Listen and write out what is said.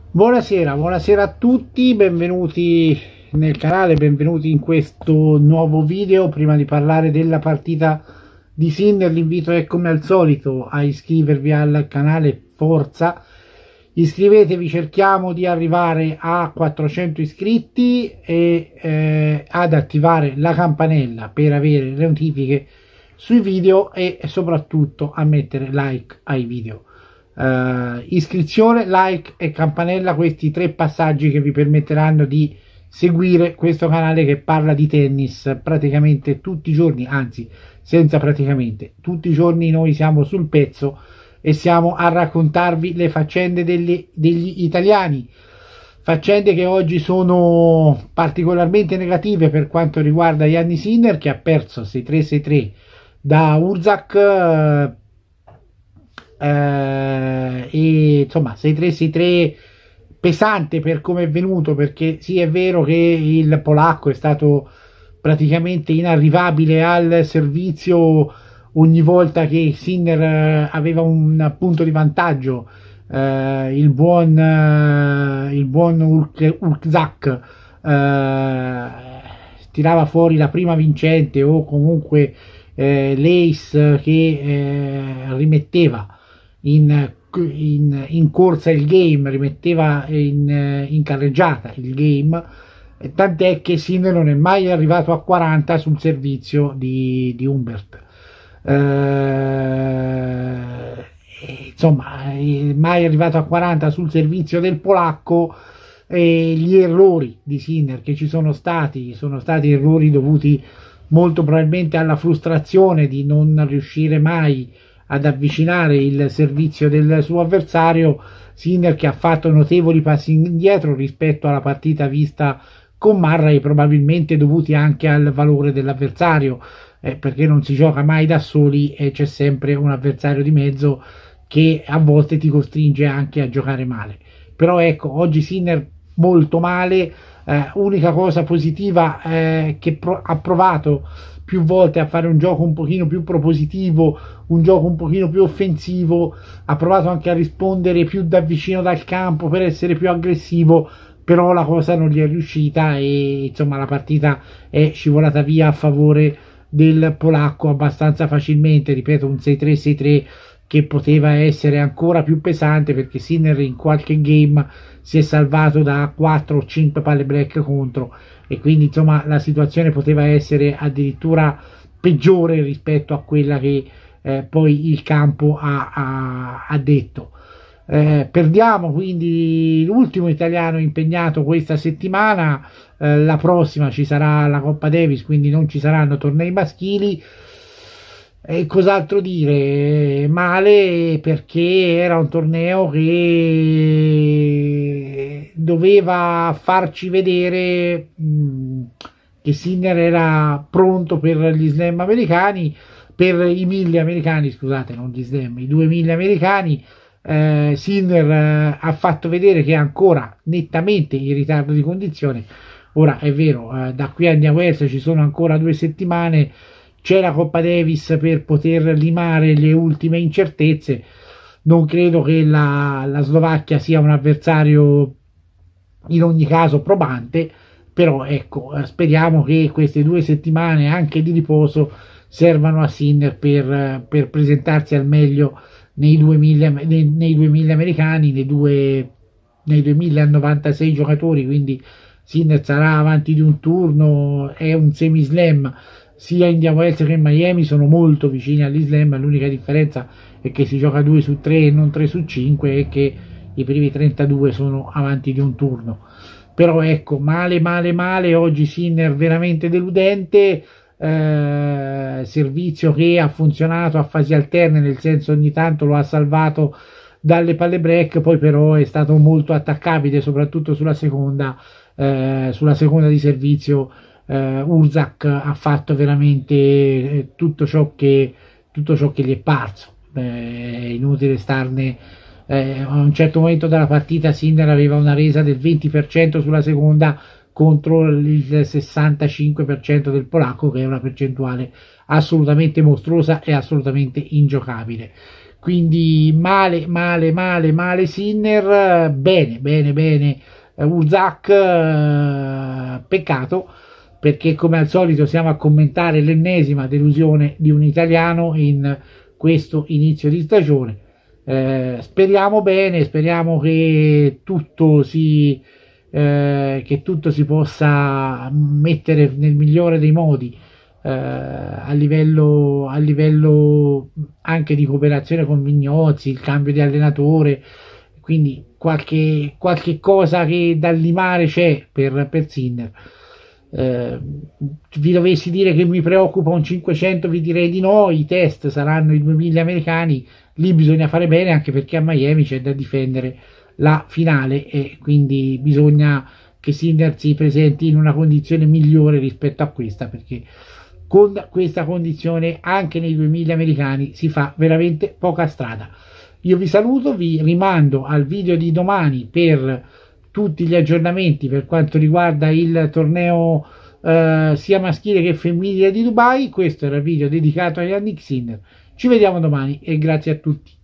Buonasera, buonasera a tutti, benvenuti nel canale, benvenuti in questo nuovo video. Prima di parlare della partita di Sinner, l'invito è come al solito a iscrivervi al canale, forza, iscrivetevi, cerchiamo di arrivare a 400 iscritti e ad attivare la campanella per avere le notifiche sui video e soprattutto a mettere like ai video. Iscrizione, like e campanella, questi tre passaggi che vi permetteranno di seguire questo canale che parla di tennis praticamente tutti i giorni, anzi senza praticamente tutti i giorni. Noi siamo sul pezzo e siamo a raccontarvi le faccende degli italiani, faccende che oggi sono particolarmente negative per quanto riguarda Jannik Sinner, che ha perso 6-3 da Urzak, e insomma 6-3 pesante per come è venuto, perché sì, è vero che il polacco è stato praticamente inarrivabile al servizio ogni volta che Sinner aveva un punto di vantaggio. Il buon Urzak tirava fuori la prima vincente o comunque l'ace che rimetteva in corsa il game, rimetteva in carreggiata il game, tant'è che Sinner non è mai arrivato a 40 sul servizio di Humbert. Insomma, mai arrivato a 40 sul servizio del polacco. E gli errori di Sinner che ci sono stati errori dovuti molto probabilmente alla frustrazione di non riuscire mai ad avvicinare il servizio del suo avversario. Sinner che ha fatto notevoli passi indietro rispetto alla partita vista con Murray, probabilmente dovuti anche al valore dell'avversario, perché non si gioca mai da soli e c'è sempre un avversario di mezzo che a volte ti costringe anche a giocare male. Però ecco, oggi Sinner molto male. Unica cosa positiva che ha provato più volte a fare un gioco un pochino più propositivo, un gioco un pochino più offensivo, ha provato anche a rispondere più da vicino dal campo per essere più aggressivo, però la cosa non gli è riuscita e insomma la partita è scivolata via a favore del polacco abbastanza facilmente. Ripeto, un 6-3 che poteva essere ancora più pesante, perché Sinner in qualche game si è salvato da 4 o 5 palle break contro, e quindi insomma la situazione poteva essere addirittura peggiore rispetto a quella che poi il campo ha detto. Perdiamo quindi l'ultimo italiano impegnato questa settimana. La prossima ci sarà la Coppa Davis, quindi non ci saranno tornei maschili. E cos'altro dire? Male, perché era un torneo che doveva farci vedere che Sinner era pronto per gli slam americani, per i 1000 americani, scusate, non gli slam, i 2000 americani. Sinner ha fatto vedere che è ancora nettamente in ritardo di condizione. Ora è vero, da qui a Indian Wells ci sono ancora 2 settimane, c'è la Coppa Davis per poter limare le ultime incertezze. Non credo che la Slovacchia sia un avversario in ogni caso probante, però ecco, speriamo che queste 2 settimane anche di riposo servano a Sinner per presentarsi al meglio nei 2000 americani, nei 2096 giocatori, quindi Sinner sarà avanti di un turno. È un semi-slam, sia Indian Wells che Miami sono molto vicini agli slam, l'unica differenza è che si gioca 2 su 3 e non 3 su 5 e che i primi 32 sono avanti di un turno. Però ecco, male oggi Sinner, veramente deludente. Servizio che ha funzionato a fasi alterne, nel senso ogni tanto lo ha salvato dalle palle break, poi però è stato molto attaccabile soprattutto sulla seconda di servizio. Urzak ha fatto veramente tutto ciò che gli è parso. È inutile starne. A un certo momento della partita Sinner aveva una resa del 20% sulla seconda contro il 65% del polacco, che è una percentuale assolutamente mostruosa e assolutamente ingiocabile. quindi male Sinner, bene Urzak, peccato, perché come al solito siamo a commentare l'ennesima delusione di un italiano in questo inizio di stagione. Speriamo bene, speriamo che tutto si possa mettere nel migliore dei modi, a livello anche di cooperazione con Vignozzi, il cambio di allenatore, quindi qualche cosa che da limare c'è per Sinner. Vi dovessi dire che mi preoccupa un 500, vi direi di no. I test saranno i 2000 americani, lì bisogna fare bene, anche perché a Miami c'è da difendere la finale e quindi bisogna che Sinner si presenti in una condizione migliore rispetto a questa, perché con questa condizione anche nei 2000 americani si fa veramente poca strada. Io vi saluto, vi rimando al video di domani per tutti gli aggiornamenti per quanto riguarda il torneo sia maschile che femminile di Dubai. Questo era il video dedicato a Jannik Sinner. Ci vediamo domani e grazie a tutti.